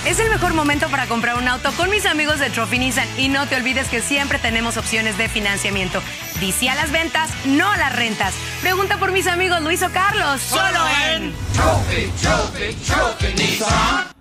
Es el mejor momento para comprar un auto con mis amigos de Trophy Nissan y no te olvides que siempre tenemos opciones de financiamiento. Dice a las ventas, no a las rentas. Pregunta por mis amigos Luis o Carlos. Solo en Trophy Nissan.